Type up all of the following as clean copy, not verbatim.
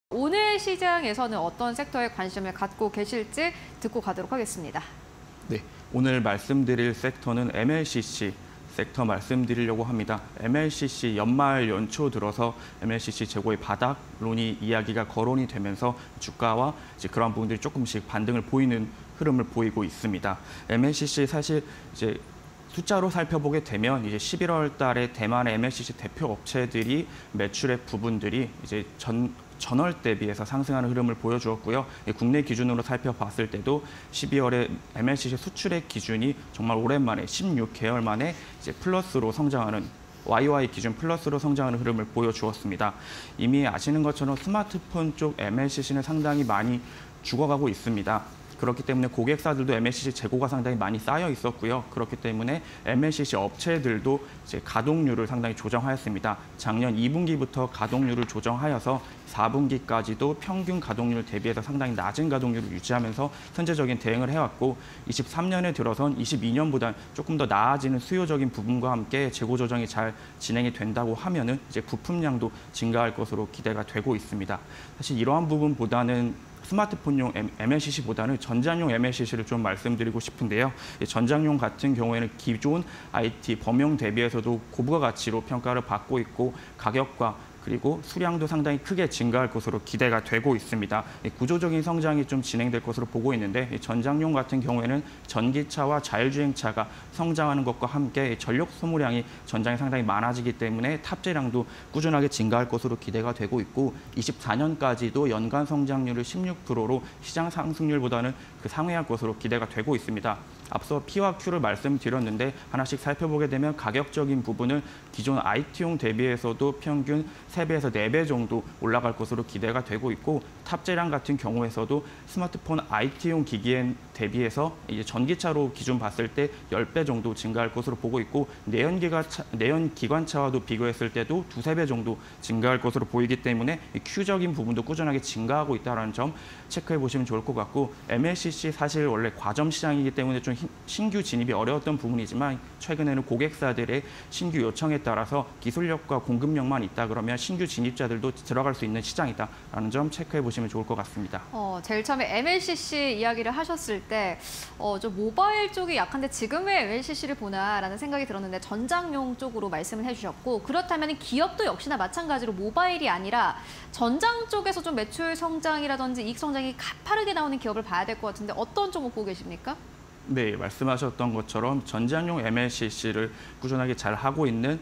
오늘 시장에서는 어떤 섹터에 관심을 갖고 계실지 듣고 가도록 하겠습니다. 네, 오늘 말씀드릴 섹터는 MLCC 섹터 말씀드리려고 합니다. MLCC 연말 연초 들어서 MLCC 재고의 바닥론이 이야기가 거론이 되면서 주가와 이제 그런 부분들이 조금씩 반등을 보이는 흐름을 보이고 있습니다. MLCC 사실 이제 숫자로 살펴보게 되면 이제 11월 달에 대만의 MLCC 대표 업체들이 매출의 부분들이 이제 전월 대비해서 상승하는 흐름을 보여주었고요. 국내 기준으로 살펴봤을 때도 12월에 MLCC 수출액 기준이 정말 오랜만에 16개월 만에 이제 플러스로 성장하는 YY 기준 플러스로 성장하는 흐름을 보여주었습니다. 이미 아시는 것처럼 스마트폰 쪽 MLCC는 상당히 많이 죽어가고 있습니다. 그렇기 때문에 고객사들도 MLCC 재고가 상당히 많이 쌓여 있었고요. 그렇기 때문에 MLCC 업체들도 이제 가동률을 상당히 조정하였습니다. 작년 2분기부터 가동률을 조정하여서 4분기까지도 평균 가동률 대비해서 상당히 낮은 가동률을 유지하면서 선제적인 대응을 해왔고 23년에 들어선 22년보다 조금 더 나아지는 수요적인 부분과 함께 재고 조정이 잘 진행이 된다고 하면은 이제 부품량도 증가할 것으로 기대가 되고 있습니다. 사실 이러한 부분보다는 스마트폰용 MLCC보다는 전장용 MLCC를 좀 말씀드리고 싶은데요. 전장용 같은 경우에는 기존 IT 범용 대비해서도 고부가 가치로 평가를 받고 있고 가격과 그리고 수량도 상당히 크게 증가할 것으로 기대가 되고 있습니다. 구조적인 성장이 좀 진행될 것으로 보고 있는데 전장용 같은 경우에는 전기차와 자율주행차가 성장하는 것과 함께 전력 소모량이 전장에 상당히 많아지기 때문에 탑재량도 꾸준하게 증가할 것으로 기대가 되고 있고 24년까지도 연간 성장률을 16%로 시장 상승률보다는 상회할 것으로 기대가 되고 있습니다. 앞서 P와 Q를 말씀드렸는데 하나씩 살펴보게 되면 가격적인 부분은 기존 IT용 대비해서도 평균 3배에서 4배 정도 올라갈 것으로 기대가 되고 있고 탑재량 같은 경우에서도 스마트폰 IT용 기기에 대비해서 이제 전기차로 기준 봤을 때 10배 정도 증가할 것으로 보고 있고 내연 기관차와도 비교했을 때도 2~3배 정도 증가할 것으로 보이기 때문에 Q적인 부분도 꾸준하게 증가하고 있다는 점 체크해 보시면 좋을 것 같고 MLCC 사실 원래 과점 시장이기 때문에 좀 신규 진입이 어려웠던 부분이지만 최근에는 고객사들의 신규 요청에 따라서 기술력과 공급력만 있다 그러면 신규 진입자들도 들어갈 수 있는 시장이다라는 점 체크해 보시면 좋을 것 같습니다. 제일 처음에 MLCC 이야기를 하셨을 때 좀 모바일 쪽이 약한데 지금 왜 MLCC를 보나라는 생각이 들었는데 전장용 쪽으로 말씀을 해주셨고 그렇다면 기업도 역시나 마찬가지로 모바일이 아니라 전장 쪽에서 좀 매출 성장이라든지 이익 성장이 가파르게 나오는 기업을 봐야 될 것 같은데 어떤 종목 보고 계십니까? 네, 말씀하셨던 것처럼 전장용 MLCC를 꾸준하게 잘 하고 있는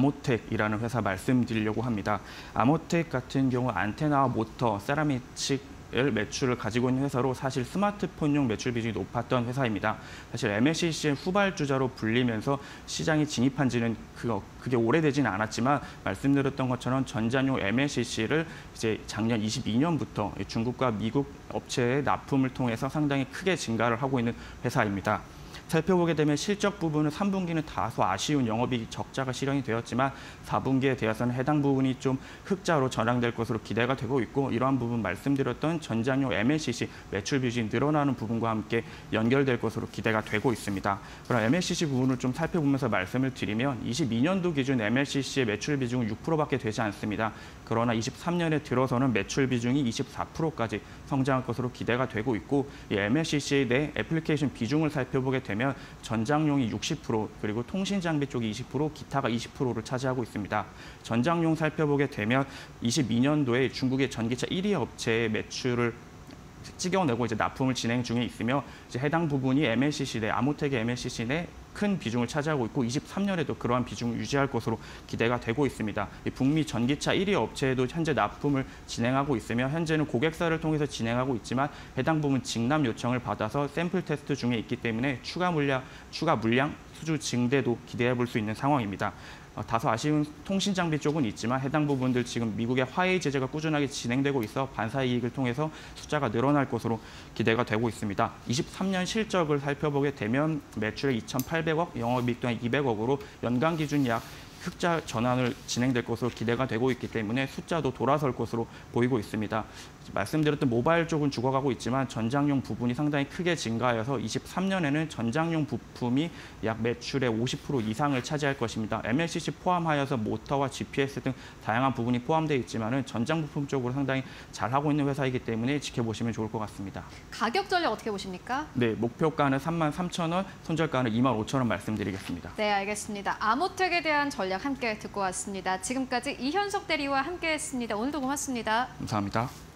아모텍이라는 회사 말씀드리려고 합니다. 아모텍 같은 경우 안테나와 모터, 세라믹 매출을 가지고 있는 회사로 사실 스마트폰용 매출 비중이 높았던 회사입니다. 사실 MLCC의 후발주자로 불리면서 시장에 진입한 지는 그게 오래되지는 않았지만 말씀드렸던 것처럼 전장용 MLCC를 이제 작년 22년부터 중국과 미국 업체의 납품을 통해서 상당히 크게 증가를 하고 있는 회사입니다. 살펴보게 되면 실적 부분은 3분기는 다소 아쉬운 영업이익 적자가 실현이 되었지만 4분기에 대해서는 해당 부분이 좀 흑자로 전환될 것으로 기대가 되고 있고 이러한 부분 말씀드렸던 전장용 MLCC 매출 비중이 늘어나는 부분과 함께 연결될 것으로 기대가 되고 있습니다. 그럼 MLCC 부분을 좀 살펴보면서 말씀을 드리면 22년도 기준 MLCC의 매출 비중은 6%밖에 되지 않습니다. 그러나 23년에 들어서는 매출 비중이 24%까지 성장할 것으로 기대가 되고 있고 이 MLCC의 내 애플리케이션 비중을 살펴보게 되면 전장용이 60% 그리고 통신 장비 쪽이 20% 기타가 20%를 차지하고 있습니다. 전장용 살펴보게 되면 22년도에 중국의 전기차 1위 업체의 매출을 찍어내고 이제 납품을 진행 중에 있으며 이제 해당 부분이 MLCC 내 아모텍의 MLCC 내 큰 비중을 차지하고 있고 23년에도 그러한 비중을 유지할 것으로 기대가 되고 있습니다. 북미 전기차 1위 업체에도 현재 납품을 진행하고 있으며 현재는 고객사를 통해서 진행하고 있지만 해당 부분 직납 요청을 받아서 샘플 테스트 중에 있기 때문에 추가 물량 수주 증대도 기대해 볼 수 있는 상황입니다. 다소 아쉬운 통신 장비 쪽은 있지만 해당 부분들 지금 미국의 화웨이 제재가 꾸준하게 진행되고 있어 반사 이익을 통해서 숫자가 늘어날 것으로 기대가 되고 있습니다. 23년 실적을 살펴보게 되면 매출액 2,800억, 영업이익 또한 200억으로 연간 기준 약 흑자 전환을 진행될 것으로 기대가 되고 있기 때문에 숫자도 돌아설 것으로 보이고 있습니다. 말씀드렸던 모바일 쪽은 죽어가고 있지만 전장용 부분이 상당히 크게 증가해서 23년에는 전장용 부품이 약 매출의 50% 이상을 차지할 것입니다. MLCC 포함하여서 모터와 GPS 등 다양한 부분이 포함되어 있지만 전장 부품 쪽으로 상당히 잘하고 있는 회사이기 때문에 지켜보시면 좋을 것 같습니다. 가격 전략 어떻게 보십니까? 네, 목표가는 33,000원, 손절가는 25,000원 말씀드리겠습니다. 네, 알겠습니다. 아모텍에 대한 전략 함께 듣고 왔습니다. 지금까지 이현석 대리와 함께했습니다. 오늘도 고맙습니다. 감사합니다.